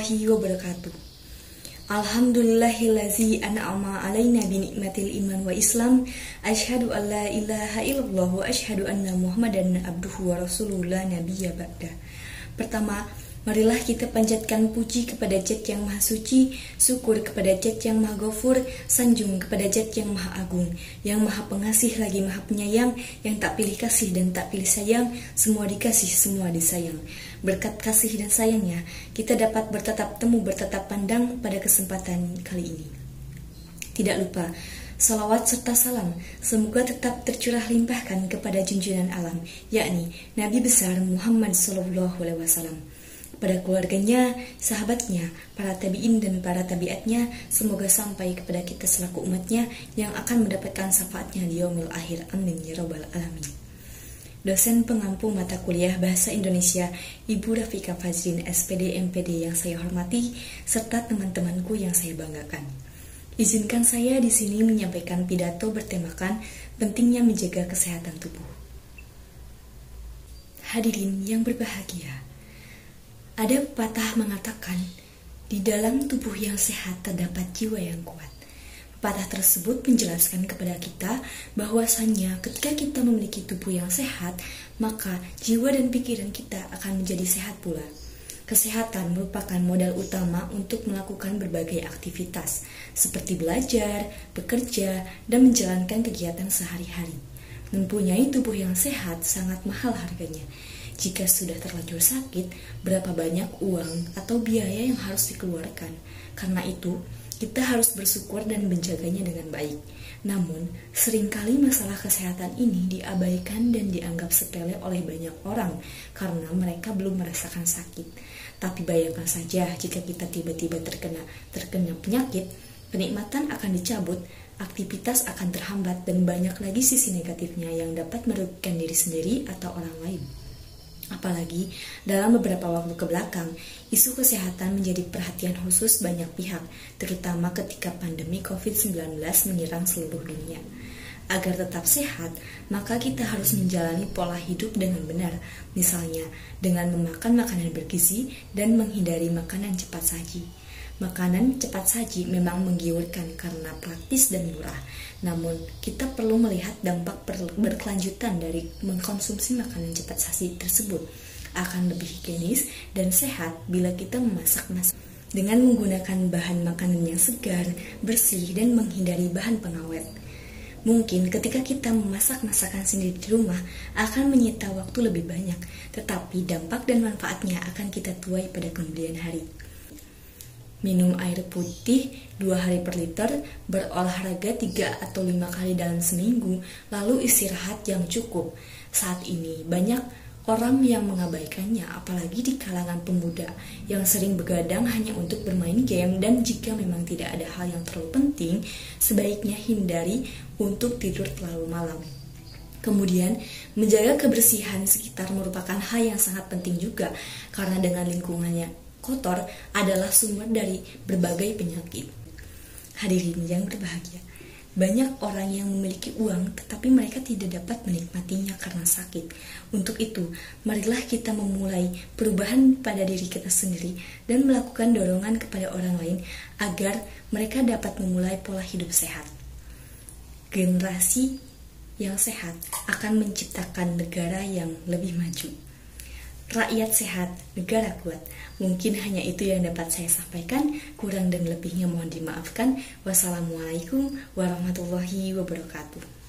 warahmatullahi wabarakatuh. Alhamdulillahillazi an'ama alaina bi ni'matil iman wa islam. Asyhadu an la ilaha illallah wa asyhadu anna Muhammadan abduhu wa rasuluhu la nabiyya ba'da. Pertama, marilah kita panjatkan puji kepada Zat yang Maha Suci, syukur kepada Zat yang Maha Ghafur, sanjung kepada Zat yang Maha Agung, yang Maha Pengasih lagi Maha Penyayang, yang tak pilih kasih dan tak pilih sayang, semua dikasih, semua disayang. Berkat kasih dan sayangnya, kita dapat bertatap temu, bertatap pandang pada kesempatan kali ini. Tidak lupa, salawat serta salam semoga tetap tercurah limpahkan kepada junjungan alam, yakni Nabi besar Muhammad SAW, pada keluarganya, sahabatnya, para tabi'in dan para tabi'atnya, semoga sampai kepada kita selaku umatnya yang akan mendapatkan syafaatnya di yaumil akhir. Amin ya rabbal alamin. Dosen pengampu mata kuliah Bahasa Indonesia Ibu Rafika Fajrin SPD MPD yang saya hormati, serta teman-temanku yang saya banggakan. Izinkan saya di sini menyampaikan pidato bertemakan pentingnya menjaga kesehatan tubuh. Hadirin yang berbahagia, ada pepatah mengatakan, di dalam tubuh yang sehat terdapat jiwa yang kuat. Pepatah tersebut menjelaskan kepada kita bahwasannya ketika kita memiliki tubuh yang sehat, maka jiwa dan pikiran kita akan menjadi sehat pula. Kesehatan merupakan modal utama untuk melakukan berbagai aktivitas, seperti belajar, bekerja, dan menjalankan kegiatan sehari-hari. Mempunyai tubuh yang sehat sangat mahal harganya. Jika sudah terlanjur sakit, berapa banyak uang atau biaya yang harus dikeluarkan. Karena itu, kita harus bersyukur dan menjaganya dengan baik. Namun, seringkali masalah kesehatan ini diabaikan dan dianggap sepele oleh banyak orang karena mereka belum merasakan sakit. Tapi bayangkan saja jika kita tiba-tiba terkena penyakit, kenikmatan akan dicabut, aktivitas akan terhambat, dan banyak lagi sisi negatifnya yang dapat merugikan diri sendiri atau orang lain. Apalagi dalam beberapa waktu kebelakang, isu kesehatan menjadi perhatian khusus banyak pihak, terutama ketika pandemi COVID-19 menyerang seluruh dunia. Agar tetap sehat, maka kita harus menjalani pola hidup dengan benar, misalnya dengan memakan makanan bergizi dan menghindari makanan cepat saji. Makanan cepat saji memang menggiurkan karena praktis dan murah. Namun, kita perlu melihat dampak berkelanjutan dari mengkonsumsi makanan cepat saji tersebut. Akan lebih higienis dan sehat bila kita memasak dengan menggunakan bahan makanan yang segar, bersih, dan menghindari bahan pengawet. Mungkin ketika kita memasak masakan sendiri di rumah akan menyita waktu lebih banyak, tetapi dampak dan manfaatnya akan kita tuai pada kemudian hari. Minum air putih 2 hari per liter, berolahraga 3 atau 5 kali dalam seminggu, lalu istirahat yang cukup. Saat ini banyak orang yang mengabaikannya, apalagi di kalangan pemuda yang sering begadang hanya untuk bermain game, dan jika memang tidak ada hal yang terlalu penting, sebaiknya hindari untuk tidur terlalu malam. Kemudian, menjaga kebersihan sekitar merupakan hal yang sangat penting juga, karena dengan lingkungannya kotor adalah sumber dari berbagai penyakit. Hadirin yang berbahagia, banyak orang yang memiliki uang tetapi mereka tidak dapat menikmatinya karena sakit. Untuk itu, marilah kita memulai perubahan pada diri kita sendiri dan melakukan dorongan kepada orang lain agar mereka dapat memulai pola hidup sehat. Generasi yang sehat akan menciptakan negara yang lebih maju. Rakyat sehat, negara kuat. Mungkin hanya itu yang dapat saya sampaikan. Kurang dan lebihnya mohon dimaafkan. Wassalamualaikum warahmatullahi wabarakatuh.